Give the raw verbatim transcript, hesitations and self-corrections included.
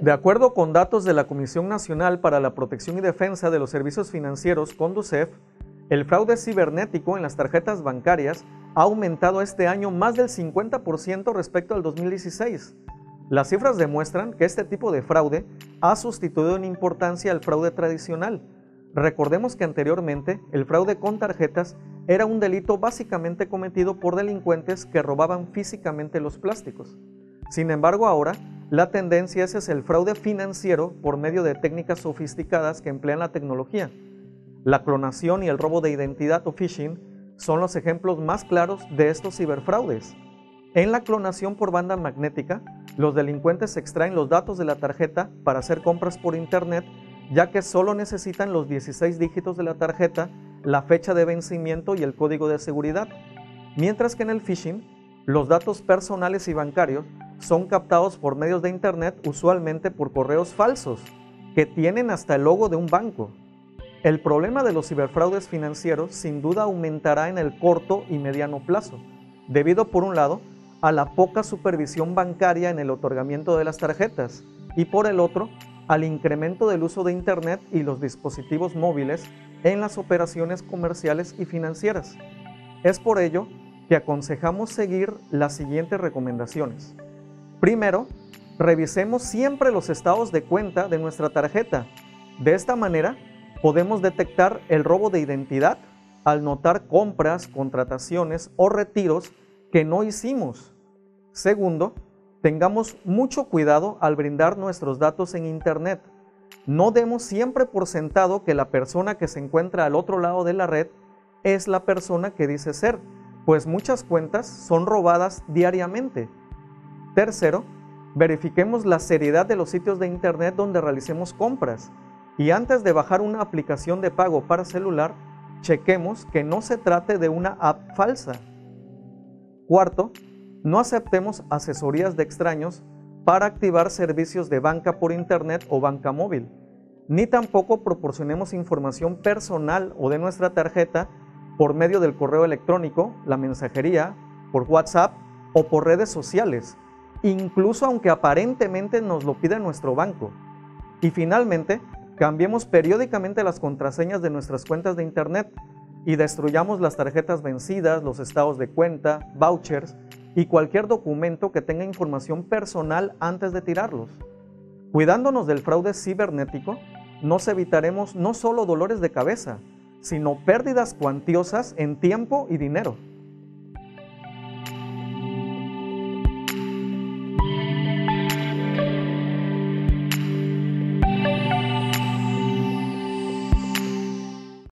De acuerdo con datos de la Comisión Nacional para la Protección y Defensa de los Servicios Financieros, Conducef, el fraude cibernético en las tarjetas bancarias ha aumentado este año más del cincuenta por ciento respecto al dos mil dieciséis. Las cifras demuestran que este tipo de fraude ha sustituido en importancia al fraude tradicional. Recordemos que anteriormente el fraude con tarjetas era un delito básicamente cometido por delincuentes que robaban físicamente los plásticos. Sin embargo, ahora la tendencia es hacia el fraude financiero por medio de técnicas sofisticadas que emplean la tecnología. La clonación y el robo de identidad o phishing son los ejemplos más claros de estos ciberfraudes. En la clonación por banda magnética, los delincuentes extraen los datos de la tarjeta para hacer compras por internet, ya que solo necesitan los dieciséis dígitos de la tarjeta, la fecha de vencimiento y el código de seguridad. Mientras que en el phishing, los datos personales y bancarios son captados por medios de internet, usualmente por correos falsos, que tienen hasta el logo de un banco. El problema de los ciberfraudes financieros sin duda aumentará en el corto y mediano plazo, debido por un lado a la poca supervisión bancaria en el otorgamiento de las tarjetas y por el otro al incremento del uso de internet y los dispositivos móviles en las operaciones comerciales y financieras. Es por ello que aconsejamos seguir las siguientes recomendaciones. Primero, revisemos siempre los estados de cuenta de nuestra tarjeta. De esta manera, podemos detectar el robo de identidad al notar compras, contrataciones o retiros que no hicimos. Segundo, tengamos mucho cuidado al brindar nuestros datos en internet. No demos siempre por sentado que la persona que se encuentra al otro lado de la red es la persona que dice ser, pues muchas cuentas son robadas diariamente. Tercero, verifiquemos la seriedad de los sitios de internet donde realicemos compras y antes de bajar una aplicación de pago para celular, chequemos que no se trate de una app falsa. Cuarto, no aceptemos asesorías de extraños para activar servicios de banca por internet o banca móvil, ni tampoco proporcionemos información personal o de nuestra tarjeta por medio del correo electrónico, la mensajería, por WhatsApp o por redes sociales, incluso aunque aparentemente nos lo pida nuestro banco. Y finalmente, cambiemos periódicamente las contraseñas de nuestras cuentas de internet y destruyamos las tarjetas vencidas, los estados de cuenta, vouchers y cualquier documento que tenga información personal antes de tirarlos. Cuidándonos del fraude cibernético, nos evitaremos no solo dolores de cabeza, sino pérdidas cuantiosas en tiempo y dinero.